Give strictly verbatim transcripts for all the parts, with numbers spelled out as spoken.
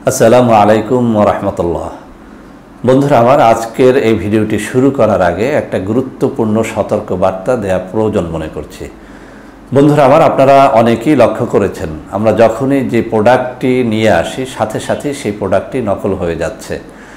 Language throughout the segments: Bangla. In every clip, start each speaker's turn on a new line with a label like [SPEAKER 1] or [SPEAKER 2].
[SPEAKER 1] আসসালামু আলাইকুম ওয়া রাহমাতুল্লাহ। বন্ধুরা আমার, আজকের এই ভিডিওটি শুরু করার আগে একটা গুরুত্বপূর্ণ সতর্ক বার্তা দেওয়া প্রয়োজন মনে করছি। বন্ধুরা আমার, আপনারা অনেকেই লক্ষ্য করেছেন আমরা যখনই যে প্রোডাক্টটি নিয়ে আসি সাথে সাথে সেই প্রোডাক্টটি নকল হয়ে যাচ্ছে।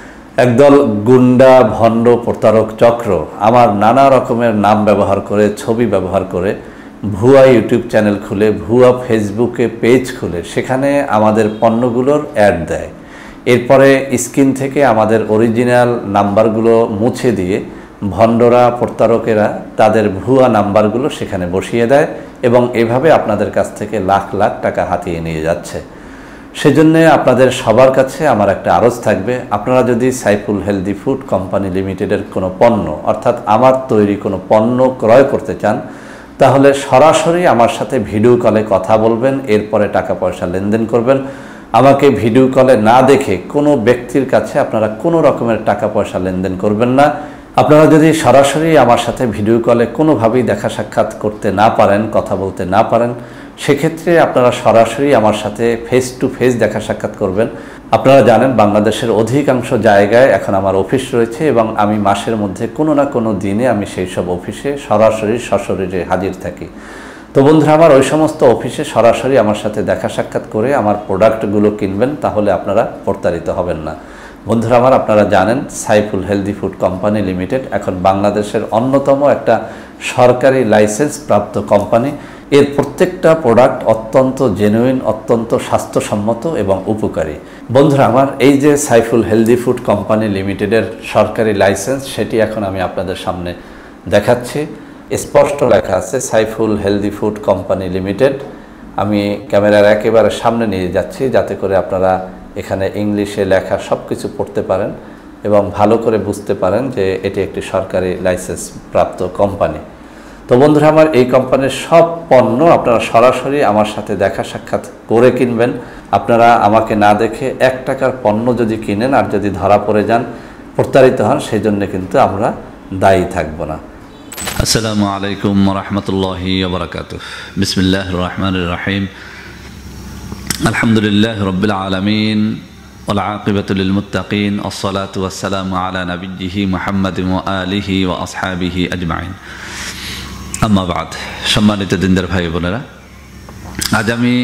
[SPEAKER 1] একদল গুন্ডা ভণ্ড প্রতারক চক্র আমার নানা রকমের নাম ব্যবহার করে, ছবি ব্যবহার করে ভুয়া ইউটিউব চ্যানেল খুলে, ভুয়া ফেসবুকে পেজ খুলে সেখানে আমাদের পণ্যগুলোর অ্যাড দেয়। এরপরে স্ক্রিন থেকে আমাদের অরিজিনাল নাম্বারগুলো মুছে দিয়ে ভণ্ডরা প্রতারকেরা তাদের ভুয়া নাম্বারগুলো সেখানে বসিয়ে দেয় এবং এভাবে আপনাদের কাছ থেকে লাখ লাখ টাকা হাতিয়ে নিয়ে যাচ্ছে। সেজন্য আপনাদের সবার কাছে আমার একটা আরজ থাকবে, আপনারা যদি সাইফুল হেলদি ফুড কোম্পানি লিমিটেডের কোনো পণ্য অর্থাৎ আমার তৈরি কোনো পণ্য ক্রয় করতে চান তাহলে সরাসরি আমার সাথে ভিডিও কলে কথা বলবেন, এরপরে টাকা পয়সা লেনদেন করবেন। আমাকে ভিডিও কলে না দেখে কোনো ব্যক্তির কাছে আপনারা কোনো রকমের টাকা পয়সা লেনদেন করবেন না। আপনারা যদি সরাসরি আমার সাথে ভিডিও কলে কোনোভাবেই দেখা সাক্ষাৎ করতে না পারেন, কথা বলতে না পারেন, সেক্ষেত্রে আপনারা সরাসরি আমার সাথে ফেস টু ফেস দেখা সাক্ষাৎ করবেন। আপনারা জানেন বাংলাদেশের অধিকাংশ জায়গায় এখন আমার অফিস রয়েছে এবং আমি মাসের মধ্যে কোনো না কোনো দিনে আমি সেই সব অফিসে সরাসরি সশরীরে হাজির থাকি। তো বন্ধুরা আমার, ওই সমস্ত অফিসে সরাসরি আমার সাথে দেখা সাক্ষাৎ করে আমার প্রোডাক্টগুলো কিনবেন, তাহলে আপনারা প্রতারিত হবেন না। বন্ধুরা আমার, আপনারা জানেন Saiful healthy food company limited এখন বাংলাদেশের অন্যতম একটা সরকারি লাইসেন্স প্রাপ্ত কোম্পানি। এর প্রত্যেকটা প্রোডাক্ট অত্যন্ত জেনুইন, অত্যন্ত স্বাস্থ্যসম্মত এবং উপকারী। বন্ধুরা আমার, এই যে সাইফুল হেলদি ফুড কোম্পানি লিমিটেডের সরকারি লাইসেন্স, সেটি এখন আমি আপনাদের সামনে দেখাচ্ছি। স্পষ্ট লেখা আছে Saiful healthy food company limited. আমি ক্যামেরার একেবারে সামনে নিয়ে যাচ্ছি যাতে করে আপনারা এখানে ইংলিশে লেখা সব কিছু পড়তে পারেন এবং ভালো করে বুঝতে পারেন যে এটি একটি সরকারি লাইসেন্স প্রাপ্ত কোম্পানি। তো বন্ধুরা আমার, এই কোম্পানির সব পণ্য আপনারা সরাসরি আমার সাথে দেখা সাক্ষাৎ করে কিনবেন। আপনারা আমাকে না দেখে এক টাকার পণ্য যদি কিনেন আর যদি ধরা পড়ে যান, প্রতারিত হন, সেই জন্য কিন্তু আমরা দায়ী থাকব না।
[SPEAKER 2] আসসালামু আলাইকুম ওয়া রাহমাতুল্লাহি ওয়া বারাকাতুহু। বিসমিল্লাহির রহমানির রহিম। আলহামদুলিল্লাহি রাব্বিল আলামিন ওয়াল আকিবাতু লিল মুত্তাকিন। আসসালাতু ওয়াসসালামু আলা নাবিয়্যিহি মুহাম্মাদিন ওয়া আলিহি ওয়া আসহাবিহি আজমাইন। আম্মা বাদ। সম্মানিত দিনদার ভাই বোনেরা, আজ আমি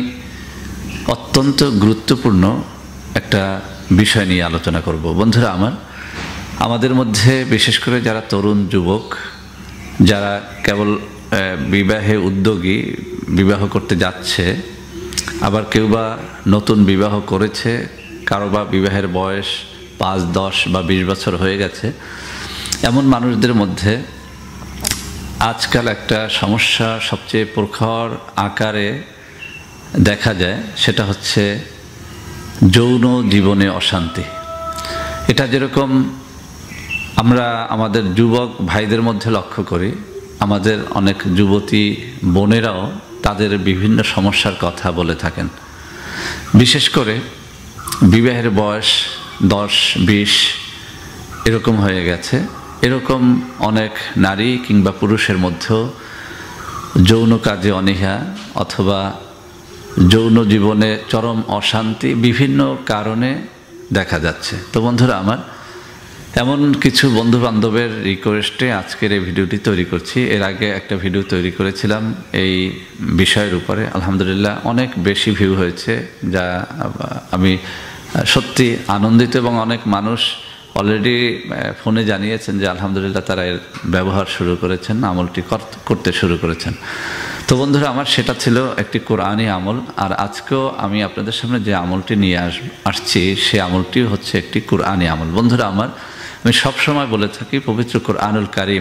[SPEAKER 2] অত্যন্ত গুরুত্বপূর্ণ একটা বিষয় নিয়ে আলোচনা করব। বন্ধুরা আমার, আমাদের মধ্যে বিশেষ করে যারা তরুণ যুবক, যারা কেবল বিবাহে উদ্যোগী, বিবাহ করতে যাচ্ছে, আবার কেউ বা নতুন বিবাহ করেছে, কারো বা বিবাহের বয়স পাঁচ দশ বা বিশ বছর হয়ে গেছে, এমন মানুষদের মধ্যে আজকাল একটা সমস্যা সবচেয়ে প্রখর আকারে দেখা যায়, সেটা হচ্ছে যৌন জীবনে অশান্তি। এটা যেরকম আমরা আমাদের যুবক ভাইদের মধ্যে লক্ষ্য করি, আমাদের অনেক যুবতী বোনেরাও তাদের বিভিন্ন সমস্যার কথা বলে থাকেন। বিশেষ করে বিবাহের বয়স দশ বিশ এরকম হয়ে গেছে, এরকম অনেক নারী কিংবা পুরুষের মধ্যেও যৌন কাজে অনীহা অথবা যৌন জীবনে চরম অশান্তি বিভিন্ন কারণে দেখা যাচ্ছে। তো বন্ধুরা আমার, এমন কিছু বন্ধু বান্ধবের রিকোয়েস্টে আজকের এই ভিডিওটি তৈরি করছি। এর আগে একটা ভিডিও তৈরি করেছিলাম এই বিষয়ের উপরে, আলহামদুলিল্লাহ অনেক বেশি ভিউ হয়েছে, যা আমি সত্যি আনন্দিত এবং অনেক মানুষ অলরেডি ফোনে জানিয়েছেন যে আলহামদুলিল্লাহ তারা এর ব্যবহার শুরু করেছেন, আমলটি করতে শুরু করেছেন। তো বন্ধুরা আমার, সেটা ছিল একটি কোরআনি আমল। আর আজকেও আমি আপনাদের সামনে যে আমলটি নিয়ে আস আসছি সে আমলটি হচ্ছে একটি কোরআনি আমল। বন্ধুরা আমার, আমি সবসময় বলে থাকি পবিত্র কোরআনুল কারীম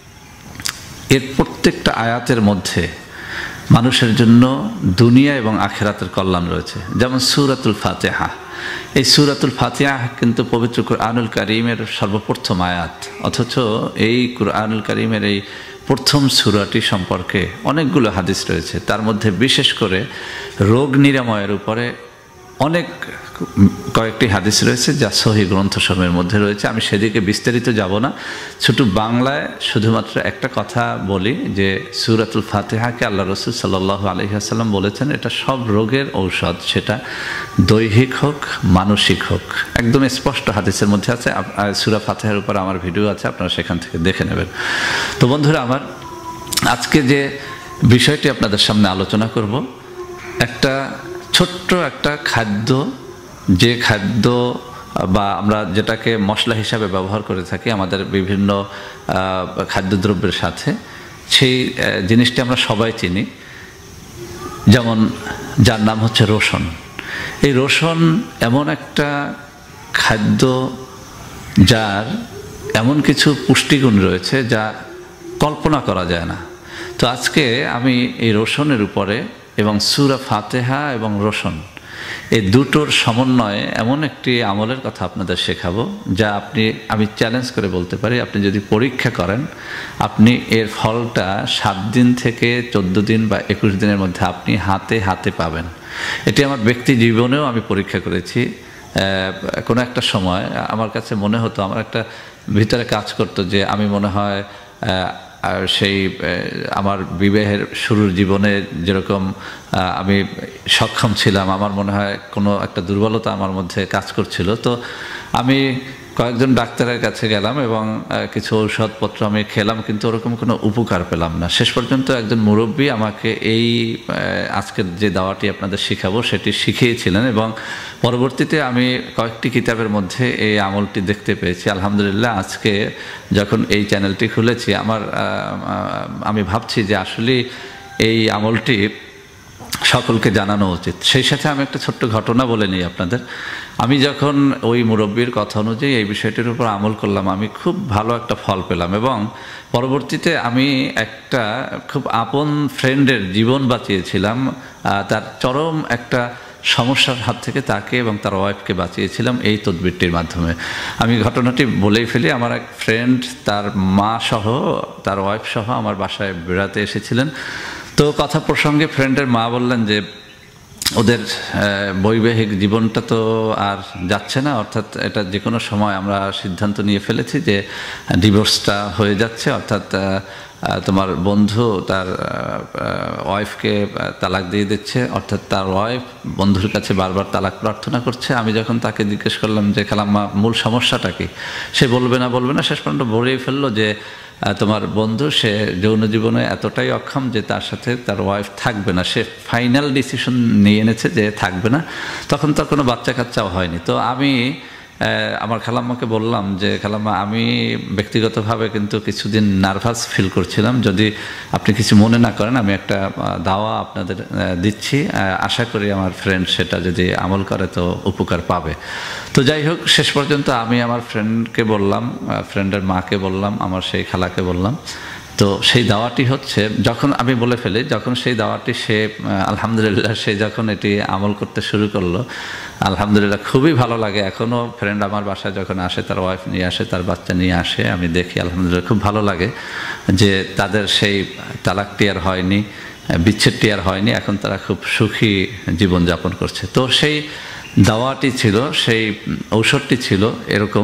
[SPEAKER 2] এর প্রত্যেকটা আয়াতের মধ্যে মানুষের জন্য দুনিয়া এবং আখিরাতের কল্যাণ রয়েছে। যেমন সূরাতুল ফাতিহা, এই সূরাতুল ফাতিহা কিন্তু পবিত্র কোরআনুল কারীমের সর্বপ্রথম আয়াত, অথচ এই কোরআনুল কারীমের এই প্রথম সূরাটি সম্পর্কে অনেকগুলো হাদিস রয়েছে। তার মধ্যে বিশেষ করে রোগ নিরাময়ের উপরে অনেক কয়েকটি হাদিস রয়েছে যা সহিহ গ্রন্থসমূহের মধ্যে রয়েছে। আমি সেদিকে বিস্তারিত যাব না, ছোটো বাংলায় শুধুমাত্র একটা কথা বলি যে সূরাতুল ফাতিহাকে আল্লাহ রসুল সাল্লাল্লাহু আলাইহি ওয়াসাল্লাম বলেছেন এটা সব রোগের ঔষধ, সেটা দৈহিক হোক মানসিক হোক। একদম স্পষ্ট হাদিসের মধ্যে আছে। সূরা ফাতিহার উপর আমার ভিডিও আছে, আপনারা সেখান থেকে দেখে নেবেন। তো বন্ধুরা আমার, আজকে যে বিষয়টি আপনাদের সামনে আলোচনা করব, একটা ছোট্ট একটা খাদ্য, যে খাদ্য বা আমরা যেটাকে মশলা হিসাবে ব্যবহার করে থাকি আমাদের বিভিন্ন খাদ্যদ্রব্যের সাথে, সেই জিনিসটি আমরা সবাই চিনি, যেমন যার নাম হচ্ছে রসুন। এই রসুন এমন একটা খাদ্য যার এমন কিছু পুষ্টিগুণ রয়েছে যা কল্পনা করা যায় না। তো আজকে আমি এই রসুনের উপরে এবং সূরা ফাতিহা এবং রসুন এই দুটোর সমন্বয়ে এমন একটি আমলের কথা আপনাদের শেখাবো যা আপনি, আমি চ্যালেঞ্জ করে বলতে পারি, আপনি যদি পরীক্ষা করেন আপনি এর ফলটা সাত দিন থেকে চোদ্দ দিন বা একুশ দিনের মধ্যে আপনি হাতে হাতে পাবেন। এটি আমার ব্যক্তি জীবনেও আমি পরীক্ষা করেছি। কোনো একটা সময় আমার কাছে মনে হতো, আমার একটা ভিতরে কাজ করতো যে আমি মনে হয় আর সেই আমার বিবাহের শুরুর জীবনে যেরকম আমি সক্ষম ছিলাম, আমার মনে হয় কোনো একটা দুর্বলতা আমার মধ্যে কাজ করছিল। তো আমি কয়েকজন ডাক্তারের কাছে গেলাম এবং কিছু ঔষধপত্র আমি খেলাম, কিন্তু ওরকম কোনো উপকার পেলাম না। শেষ পর্যন্ত একজন মুরব্বী আমাকে এই আজকের যে দাওয়াটি আপনাদের শিখাবো সেটি শিখিয়েছিলেন এবং পরবর্তীতে আমি কয়েকটি কিতাবের মধ্যে এই আমলটি দেখতে পেয়েছি। আলহামদুলিল্লাহ, আজকে যখন এই চ্যানেলটি খুলেছি আমার আমি ভাবছি যে আসলে এই আমলটি সকলকে জানানো উচিত। সেই সাথে আমি একটা ছোট্ট ঘটনা বলে নিই আপনাদের। আমি যখন ওই মুরব্বীর কথা অনুযায়ী এই বিষয়টির উপর আমল করলাম, আমি খুব ভালো একটা ফল পেলাম এবং পরবর্তীতে আমি একটা খুব আপন ফ্রেন্ডের জীবন বাঁচিয়েছিলাম। তার চরম একটা সমস্যার হাত থেকে তাকে এবং তার ওয়াইফকে বাঁচিয়েছিলাম এই তদবিরটির মাধ্যমে। আমি ঘটনাটি বলেই ফেলি। আমার এক ফ্রেন্ড তার মা সহ, তার ওয়াইফ সহ আমার বাসায় বেড়াতে এসেছিলেন। তো কথা প্রসঙ্গে ফ্রেন্ডের মা বললেন যে ওদের বৈবাহিক জীবনটা তো আর যাচ্ছে না, অর্থাৎ এটা যে কোনো সময় আমরা সিদ্ধান্ত নিয়ে ফেলেছি যে ডিভোর্সটা হয়ে যাচ্ছে, অর্থাৎ তোমার বন্ধু তার ওয়াইফকে তালাক দিয়ে দিচ্ছে, অর্থাৎ তার ওয়াইফ বন্ধুর কাছে বারবার তালাক প্রার্থনা করছে। আমি যখন তাকে জিজ্ঞেস করলাম যে খালাম্মা মূল সমস্যাটা কি, সে বলবে না বলবে না শেষ পর্যন্ত বলেই ফেললো যে তোমার বন্ধু সে যৌন জীবনে এতটাই অক্ষম যে তার সাথে তার ওয়াইফ থাকবে না, সে ফাইনাল ডিসিশন নিয়ে এনেছে যে থাকবে না। তখন তো কোনো বাচ্চা কাচ্চাও হয়নি। তো আমি আমার খালাম্মাকে বললাম যে খালাম্মা, আমি ব্যক্তিগতভাবে কিন্তু কিছুদিন নার্ভাস ফিল করছিলাম, যদি আপনি কিছু মনে না করেন আমি একটা দাওয়া আপনাদের দিচ্ছি, আশা করি আমার ফ্রেন্ড সেটা যদি আমল করে তো উপকার পাবে। তো যাই হোক, শেষ পর্যন্ত আমি আমার ফ্রেন্ডকে বললাম, ফ্রেন্ডের মাকে বললাম, আমার সেই খালাকে বললাম। তো সেই দাওয়াটি হচ্ছে, যখন আমি বলে ফেলি, যখন সেই দাওয়াটি সে আলহামদুলিল্লাহ সে যখন এটি আমল করতে শুরু করলো, আলহামদুলিল্লাহ খুবই ভালো লাগে। এখনও ফ্রেন্ড আমার বাসায় যখন আসে, তার ওয়াইফ নিয়ে আসে, তার বাচ্চা নিয়ে আসে, আমি দেখি আলহামদুলিল্লাহ খুব ভালো লাগে যে তাদের সেই তালাকটি আর হয়নি, বিচ্ছেদটি আর হয়নি, এখন তারা খুব সুখী জীবনযাপন করছে। তো সেই দাওয়াটি ছিল, সেই ঔষধটি ছিল এরকম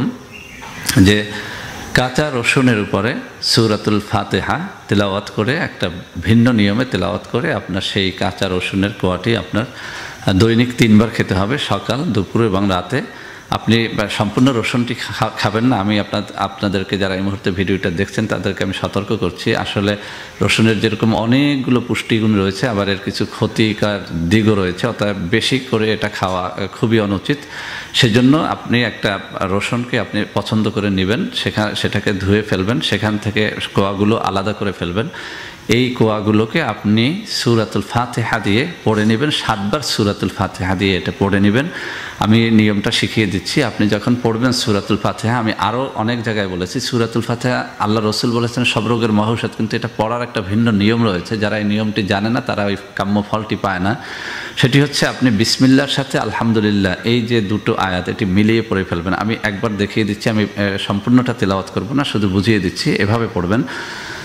[SPEAKER 2] যে কাঁচা রসুনের উপরে সূরাতুল ফাতিহা তেলাওয়াত করে, একটা ভিন্ন নিয়মে তেলাওয়াত করে আপনার সেই কাঁচা রসুনের কোয়াটি আপনার দৈনিক তিনবার খেতে হবে, সকাল, দুপুর এবং রাতে। আপনি সম্পূর্ণ রসুনটি খাবেন না। আমি আপনার আপনাদেরকে যারা এই মুহূর্তে ভিডিওটা দেখছেন তাদেরকে আমি সতর্ক করছি, আসলে রসুনের যেরকম অনেকগুলো পুষ্টিগুণ রয়েছে, আবার এর কিছু ক্ষতিকর দিকও রয়েছে, অতএব বেশি করে এটা খাওয়া খুবই অনুচিত। সেজন্য আপনি একটা রসুনকে আপনি পছন্দ করে নেবেন, সেখানে সেটাকে ধুয়ে ফেলবেন, সেখান থেকে কোয়াগুলো আলাদা করে ফেলবেন। এই কোয়াগুলোকে আপনি সূরাতুল ফাতিহা দিয়ে পড়ে নেবেন, সাতবার সূরাতুল ফাতিহা দিয়ে এটা পড়ে নেবেন। আমি নিয়মটা শিখিয়ে দিচ্ছি। আপনি যখন পড়বেন সূরাতুল ফাতিহা, আমি আরও অনেক জায়গায় বলেছি সূরাতুল ফাতিহা আল্লাহ রসুল বলেছেন সব রোগের মহৌষধ, কিন্তু এটা পড়ার একটা ভিন্ন নিয়ম রয়েছে। যারা এই নিয়মটি জানে না তারা ওই কাম্য ফলটি পায় না। সেটি হচ্ছে আপনি বিসমিল্লাহর সাথে আলহামদুলিল্লাহ এই যে দুটো আয়াত এটি মিলিয়ে পড়ে ফেলবেন। আমি একবার দেখিয়ে দিচ্ছি, আমি সম্পূর্ণটা তেলাওয়াত করব না, শুধু বুঝিয়ে দিচ্ছি। এভাবে পড়বেন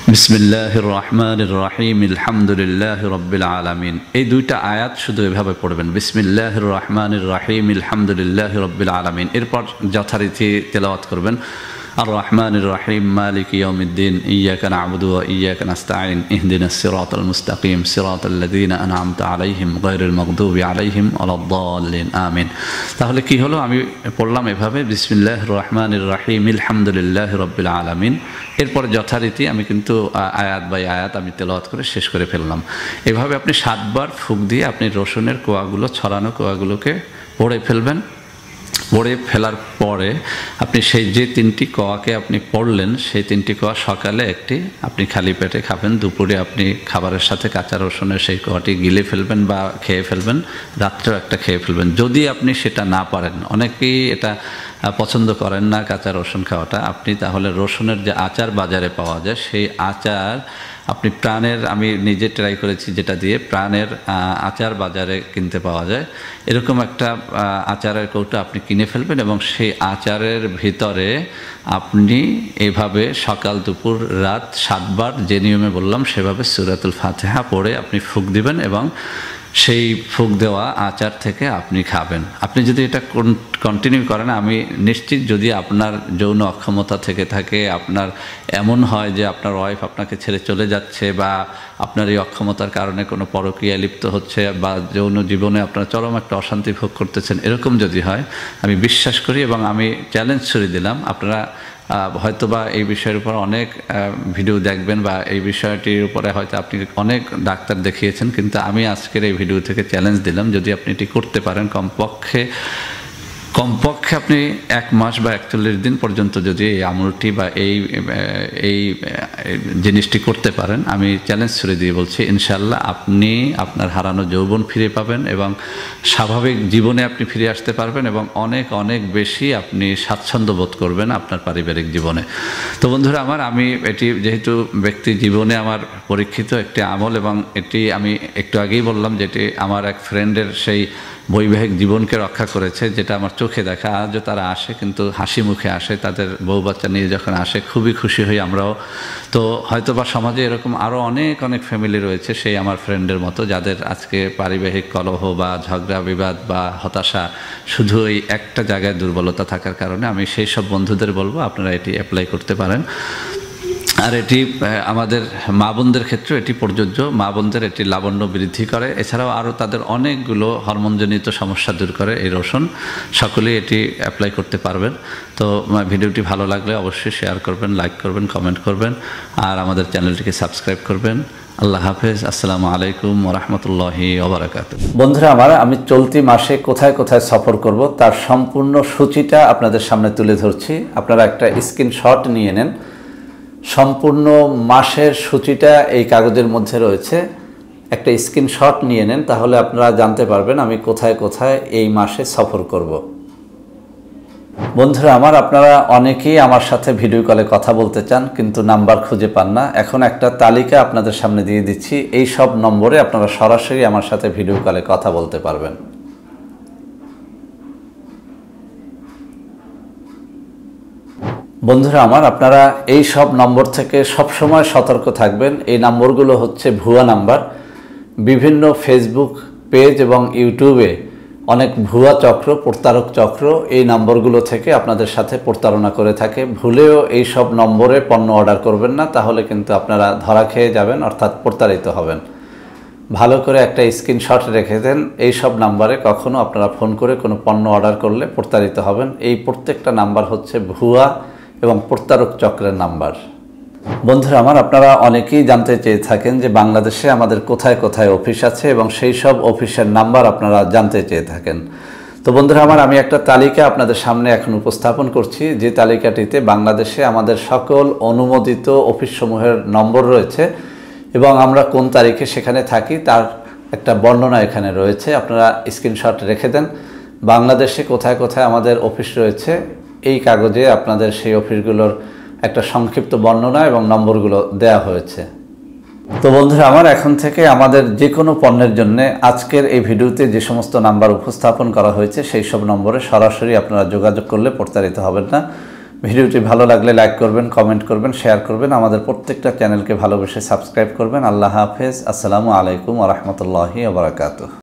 [SPEAKER 2] বিসমিল্লাহির রহমানির রহিম আলহামদুলিল্লাহি রাব্বিল আলামিন। এই দুইটা আয়াত শুধু এভাবে পড়বেন, বিসমিল্লাহির রহমানির রহিম আলহামদুলিল্লাহি রাব্বিল আলামিন। এরপর যথারীতি তেলাওয়াত করবেন আর রহমানির রহিম মালিকি ইয়াউমিদ্দিন ইয়্যাকা না'বুদু ওয়া ইয়্যাকা নাস্তাঈন ইহদিনাস সিরাতাল মুস্তাকিম সিরাতাল লাযীনা আন'আমতা আলাইহিম গায়রিল মাগদুবি আলাইহিম ওয়ালাদ-দাল্লিন আমিন। তাহলে কি হলো, আমি পড়লাম এভাবে বিসমিল্লাহির রহমানির রহিম আলহামদুলিল্লাহি রাব্বিল আলামিন। এরপর যথারীতি আমি কিন্তু আয়াত বাই আয়াত আমি তেলাওয়াত করে শেষ করে ফেললাম। এভাবে আপনি সাতবার ফুঁক দিয়ে আপনি রসুনের কোয়াগুলো, ছড়ানো কোয়াগুলোকে পড়ে ফেলবেন। পড়ে ফেলার পরে আপনি সেই যে তিনটি কোয়াকে আপনি পড়লেন সেই তিনটি কোয়া সকালে একটি আপনি খালি পেটে খাবেন, দুপুরে আপনি খাবারের সাথে কাঁচা রসুনের সেই কোয়াটি গিলে ফেলবেন বা খেয়ে ফেলবেন, রাত্রেও একটা খেয়ে ফেলবেন। যদি আপনি সেটা না পারেন, অনেকেই এটা পছন্দ করেন না কাঁচা রসুন খাওয়াটা, আপনি তাহলে রসুনের যে আচার বাজারে পাওয়া যায় সেই আচার আপনি প্রাণের, আমি নিজে ট্রাই করেছি যেটা দিয়ে, প্রাণের আচার বাজারে কিনতে পাওয়া যায়, এরকম একটা আচারের কৌটা আপনি কিনে ফেলবেন এবং সেই আচারের ভিতরে আপনি এভাবে সকাল দুপুর রাত সাতবার যে নিয়মে বললাম সেভাবে সূরাতুল ফাতিহা পড়ে আপনি ফুঁক দিবেন এবং সেই ফুঁক দেওয়া আচার থেকে আপনি খাবেন। আপনি যদি এটা কন্টিনিউ করেন, আমি নিশ্চিত যদি আপনার যৌন অক্ষমতা থেকে থাকে, আপনার এমন হয় যে আপনার ওয়াইফ আপনাকে ছেড়ে চলে যাচ্ছে বা আপনার এই অক্ষমতার কারণে কোনো পরকীয়া লিপ্ত হচ্ছে বা যৌন জীবনে আপনার চরম একটা অশান্তি ভোগ করতেছেন, এরকম যদি হয়, আমি বিশ্বাস করি এবং আমি চ্যালেঞ্জ ছুড়ে দিলাম, আপনারা হয়তোবা এই বিষয়ের উপর অনেক ভিডিও দেখবেন বা এই বিষয়টির উপরে হয়তো আপনি অনেক ডাক্তার দেখিয়েছেন, কিন্তু আমি আজকের এই ভিডিও থেকে চ্যালেঞ্জ দিলাম, যদি আপনি এটি করতে পারেন কমপক্ষে কমপক্ষে আপনি এক মাস বা একচল্লিশ দিন পর্যন্ত যদি এই আমলটি বা এই এই জিনিসটি করতে পারেন, আমি চ্যালেঞ্জ ছুড়ে দিয়ে বলছি ইনশাল্লাহ আপনি আপনার হারানো যৌবন ফিরে পাবেন এবং স্বাভাবিক জীবনে আপনি ফিরে আসতে পারবেন এবং অনেক অনেক বেশি আপনি স্বাচ্ছন্দ্য বোধ করবেন আপনার পারিবারিক জীবনে। তো বন্ধুরা আমার, আমি এটি যেহেতু ব্যক্তি জীবনে আমার পরীক্ষিত একটি আমল এবং এটি আমি একটু আগেই বললাম যেটি আমার এক ফ্রেন্ডের সেই বৈবাহিক জীবনকে রক্ষা করেছে, যেটা আমার চোখে দেখা। আজও তারা আসে, কিন্তু হাসি মুখে আসে, তাদের বউ বাচ্চা নিয়ে যখন আসে খুবই খুশি হই আমরাও। তো হয়তো বা সমাজে এরকম আরও অনেক অনেক ফ্যামিলি রয়েছে সেই আমার ফ্রেন্ডের মতো, যাদের আজকে পারিবারিক কলহ বা ঝগড়া বিবাদ বা হতাশা শুধু এই একটা জায়গায় দুর্বলতা থাকার কারণে। আমি সেই সব বন্ধুদের বলবো আপনারা এটি অ্যাপ্লাই করতে পারেন। আর এটি আমাদের মা বোনদের ক্ষেত্রে এটি প্রযোজ্য, মা বোনদের এটি লাবণ্য বৃদ্ধি করে, এছাড়াও আরও তাদের অনেকগুলো হরমোনজনিত সমস্যা দূর করে এই রসুন। সকলেই এটি অ্যাপ্লাই করতে পারবেন। তো ভিডিওটি ভালো লাগলে অবশ্যই শেয়ার করবেন, লাইক করবেন, কমেন্ট করবেন আর আমাদের চ্যানেলটিকে সাবস্ক্রাইব করবেন। আল্লাহ হাফেজ, আসসালামু আলাইকুম ওয়া রাহমাতুল্লাহি ওয়া বারাকাতুহু।
[SPEAKER 1] বন্ধুরা আমার, আমি চলতি মাসে কোথায় কোথায় সফর করব তার সম্পূর্ণ সূচিটা আপনাদের সামনে তুলে ধরছি। আপনারা একটা স্ক্রিনশট নিয়ে নেন। সম্পূর্ণ মাসের সূচিটা এই কাগজের মধ্যে রয়েছে, একটা স্ক্রিনশট নিয়ে নেন, তাহলে আপনারা জানতে পারবেন আমি কোথায় কোথায় এই মাসে সফর করব। বন্ধুরা আমার, আপনারা অনেকেই আমার সাথে ভিডিও কলে কথা বলতে চান কিন্তু নাম্বার খুঁজে পান না। এখন একটা তালিকা আপনাদের সামনে দিয়ে দিচ্ছি, এই সব নম্বরে আপনারা সরাসরি আমার সাথে ভিডিও কলে কথা বলতে পারবেন। বন্ধুরা আমার, আপনারা এই সব নম্বর থেকে সবসময় সতর্ক থাকবেন। এই নম্বরগুলো হচ্ছে ভুয়া নাম্বার। বিভিন্ন ফেসবুক পেজ এবং ইউটিউবে অনেক ভুয়া চক্র, প্রতারক চক্র এই নম্বরগুলো থেকে আপনাদের সাথে প্রতারণা করে থাকে। ভুলেও এই সব নম্বরে পণ্য অর্ডার করবেন না, তাহলে কিন্তু আপনারা ধরা খেয়ে যাবেন, অর্থাৎ প্রতারিত হবেন। ভালো করে একটা স্ক্রিনশট রেখে দেন। এই সব নাম্বারে কখনো আপনারা ফোন করে কোনো পণ্য অর্ডার করলে প্রতারিত হবেন। এই প্রত্যেকটা নাম্বার হচ্ছে ভুয়া এবং প্রতারক চক্রের নাম্বার। বন্ধুরা আমার, আপনারা অনেকেই জানতে চেয়ে থাকেন যে বাংলাদেশে আমাদের কোথায় কোথায় অফিস আছে এবং সেই সব অফিসের নাম্বার আপনারা জানতে চেয়ে থাকেন। তো বন্ধুরা আমার, আমি একটা তালিকা আপনাদের সামনে এখন উপস্থাপন করছি, যে তালিকাটিতে বাংলাদেশে আমাদের সকল অনুমোদিত অফিসসমূহের নম্বর রয়েছে এবং আমরা কোন তারিখে সেখানে থাকি তার একটা বর্ণনা এখানে রয়েছে। আপনারা স্ক্রিনশট রেখে দেন। বাংলাদেশে কোথায় কোথায় আমাদের অফিস রয়েছে এই কাগজে আপনাদের সেই অফিসগুলোর একটা সংক্ষিপ্ত বর্ণনা এবং নম্বরগুলো দেয়া হয়েছে। তো বন্ধুরা আমার, এখন থেকে আমাদের যে কোনো পণ্যের জন্য আজকের এই ভিডিওতে যে সমস্ত নাম্বার উপস্থাপন করা হয়েছে সেই সব নম্বরে সরাসরি আপনারা যোগাযোগ করলে প্রতারিত হবেন না। ভিডিওটি ভালো লাগলে লাইক করবেন, কমেন্ট করবেন, শেয়ার করবেন। আমাদের প্রত্যেকটা চ্যানেলকে ভালোবেসে সাবস্ক্রাইব করবেন। আল্লাহ হাফেজ। আসসালামু আলাইকুম ওয়া রাহমাতুল্লাহি ওয়া বারাকাতুহু।